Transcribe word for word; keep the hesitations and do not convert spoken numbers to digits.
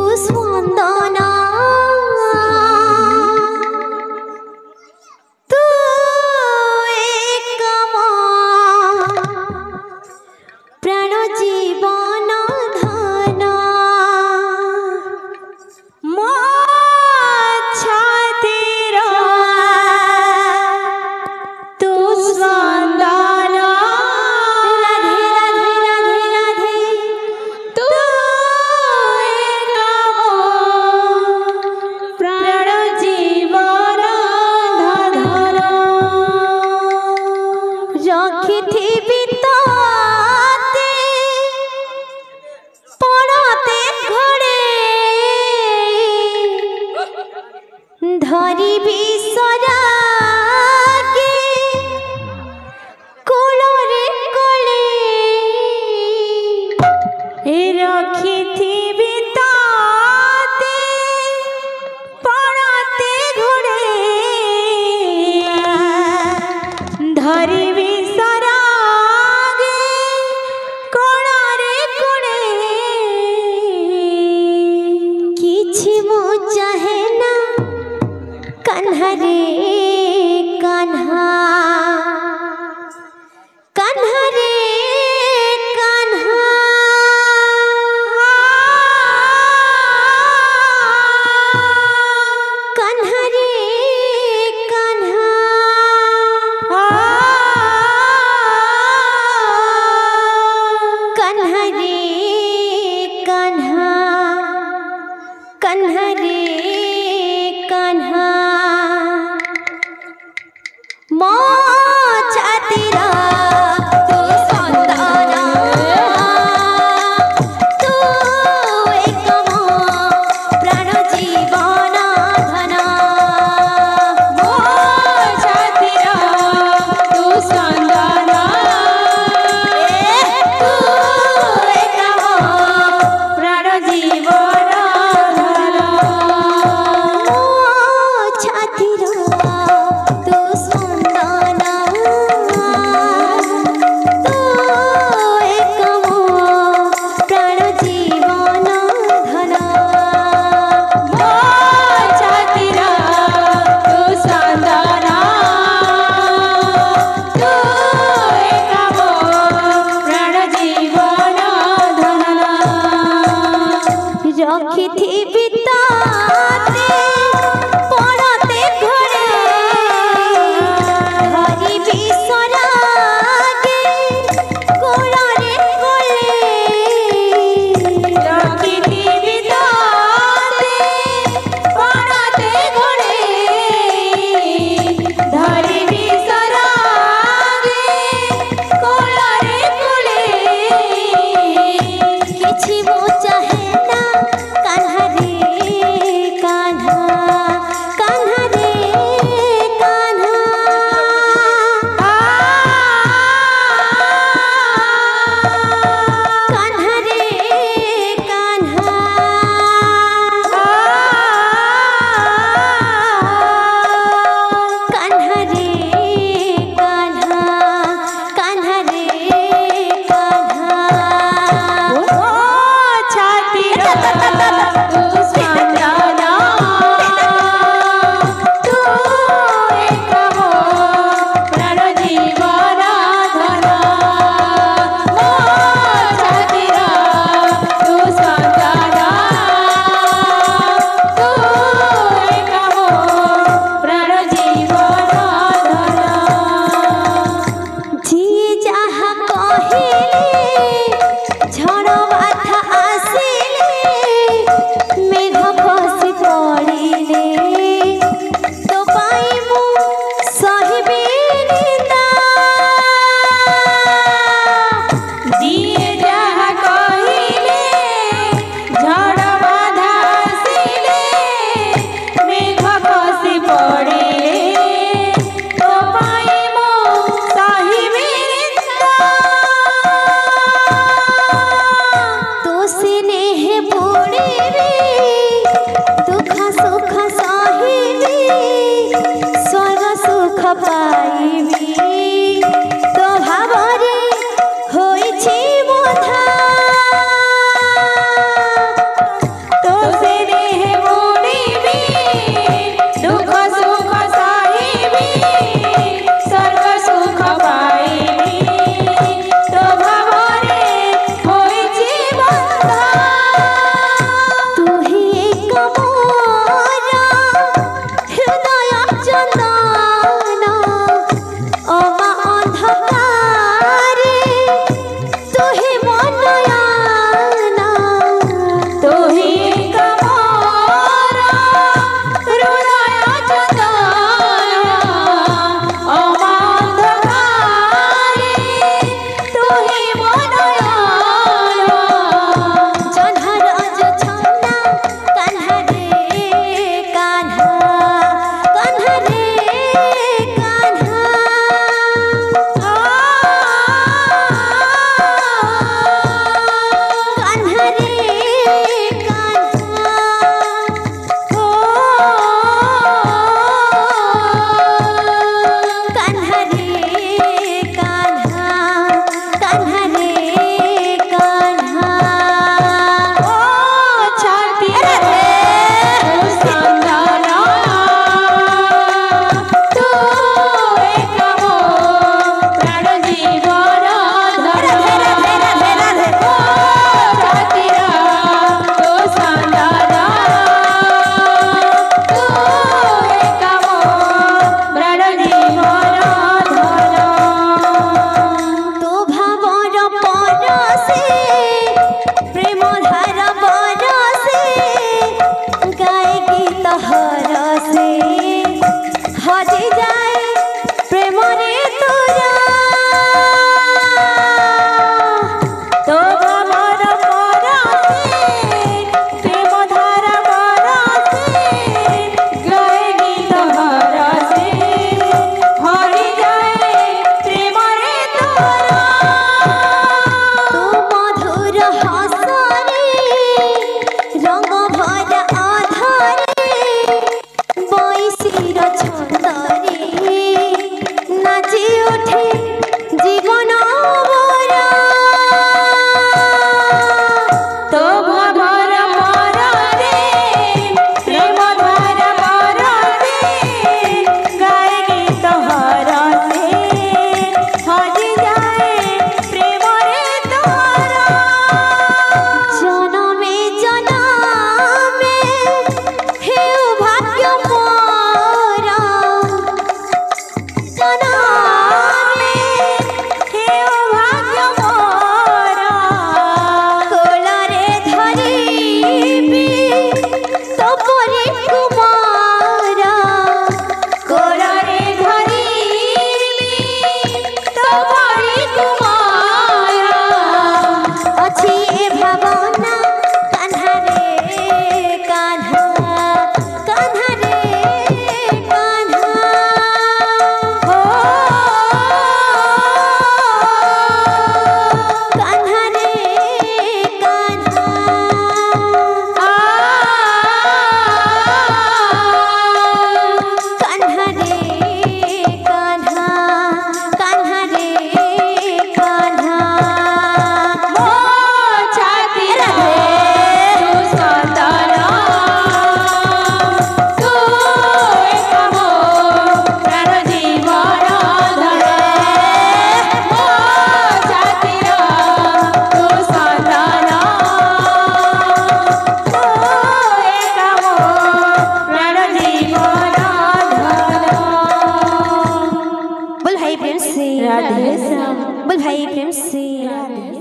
ସ୍ପନ୍ଦନ ତୁ ଏକମ ପ୍ରାଣ ଜୀବନ ଧନ ମୋ ଛାତିର ତୁ ସ୍ପନ୍ଦନ ରାଧେ ରାଧେ ରାଧେ ରାଧେ ତୁ ଏକମ ପ୍ରାଣ ଜୀବନ ଧନ ରଖିଥିବି ତତେ ପଣତେ ଘୋଡ଼େଇ ଧରିବି ସରାଗେ କୋଳରେ କୋଳେଇ ରଖିଥିବି ତତେ ପଣତେ ଘୋଡ଼େଇ ଧରିବି ସରାଗେ କୋଳରେ କୋଳେଇ କିଛି ମୁଁ ଚାହେ ନା कान्हा रे कान्हा कान्हा रे कान्हा कान्हा रे कान्हा कान्हा रे कान्हा कान्हा रे कान्हा ମୋ ଛାତିର ତୁ ସ୍ପନ୍ଦନ ତୁ ଏକମ ପ୍ରାଣ ଜୀବନ ଧନ ମୋ ଛାତିର ତୁ ସ୍ପନ୍ଦନ ତୁ ଏକମ ପ୍ରାଣ ଜୀବନ ଧନ ମୋ ଛାତିର ତୁ ସ୍ପନ୍ଦନ ତୁ ଏକମ ପ୍ରାଣ ଜୀବନ ଧନ ମୋ ଛାତିର ତୁ ସ୍ପନ୍ଦନ ତୁ ଏକମ ପ୍ରାଣ ଜୀବନ ଧନ ରଖିଥିବି ତତେ ପଣତେ ଘୋଡ଼େଇ ଧରିବି ସରାଗେ କୋଳରେ କୋଳେଇ ରଖିଥିବି ତତେ ପଣତେ ଘୋଡ଼େଇ ଧରିବି ସରାଗେ କୋଳରେ କୋଳେଇ କିଛି ମୁଁ ଚାହେ ନା कान्हा रे कान्हा भाई प्रेम से राधे श्याम। बोल भाई प्रेम से राधे।